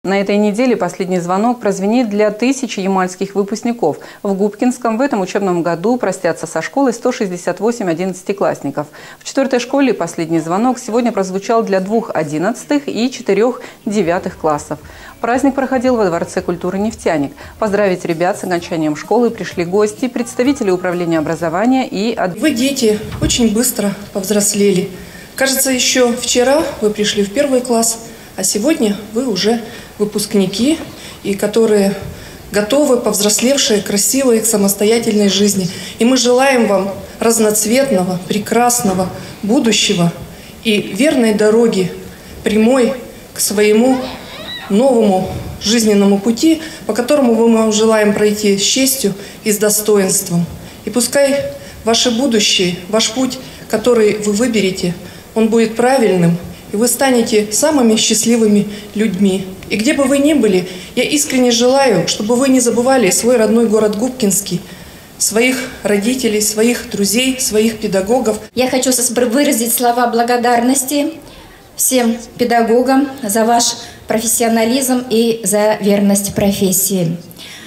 На этой неделе последний звонок прозвенит для тысячи ямальских выпускников. В Губкинском в этом учебном году простятся со школой 168 одиннадцатиклассников. В 4-й школе последний звонок сегодня прозвучал для 2 11-х и 4 9-х классов. Праздник проходил во Дворце культуры «Нефтяник». Поздравить ребят с окончанием школы пришли гости, представители управления образования и... Вы, дети, очень быстро повзрослели. Кажется, еще вчера вы пришли в 1 класс, а сегодня вы уже выпускники, и которые готовы, повзрослевшие, красивые к самостоятельной жизни. И мы желаем вам разноцветного, прекрасного будущего и верной дороги, прямой к своему новому жизненному пути, по которому мы вам желаем пройти с честью и с достоинством. И пускай ваше будущее, ваш путь, который вы выберете, он будет правильным, и вы станете самыми счастливыми людьми. И где бы вы ни были, я искренне желаю, чтобы вы не забывали свой родной город Губкинский, своих родителей, своих друзей, своих педагогов. Я хочу выразить слова благодарности всем педагогам за ваш профессионализм и за верность профессии.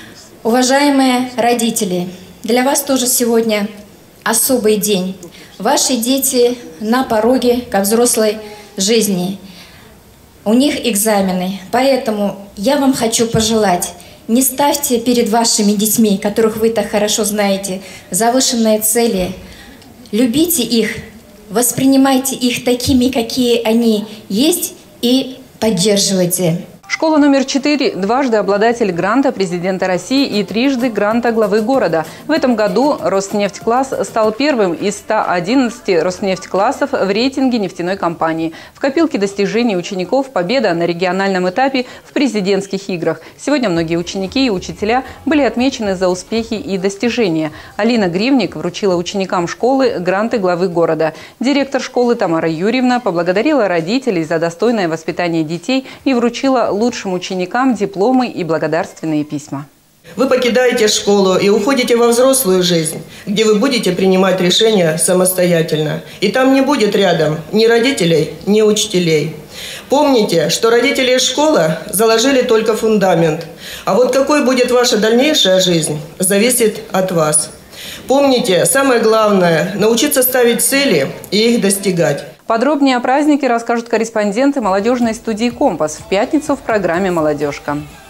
Уважаемые родители, для вас тоже сегодня особый день. Ваши дети на пороге ко взрослой жизни. У них экзамены, поэтому я вам хочу пожелать, не ставьте перед вашими детьми, которых вы так хорошо знаете, завышенные цели. Любите их, воспринимайте их такими, какие они есть, и поддерживайте. Школа номер 4 – дважды обладатель гранта президента России и трижды гранта главы города. В этом году Роснефть-класс стал первым из 111 Роснефть-классов в рейтинге нефтяной компании. В копилке достижений учеников победа на региональном этапе в президентских играх. Сегодня многие ученики и учителя были отмечены за успехи и достижения. Алина Гривник вручила ученикам школы гранты главы города. Директор школы Тамара Юрьевна поблагодарила родителей за достойное воспитание детей и вручила лучшим ученикам дипломы и благодарственные письма. Вы покидаете школу и уходите во взрослую жизнь, где вы будете принимать решения самостоятельно. И там не будет рядом ни родителей, ни учителей. Помните, что родители и школа заложили только фундамент. А вот какой будет ваша дальнейшая жизнь, зависит от вас. Помните, самое главное – научиться ставить цели и их достигать. Подробнее о празднике расскажут корреспонденты молодежной студии «Компас» в пятницу в программе «Молодежка».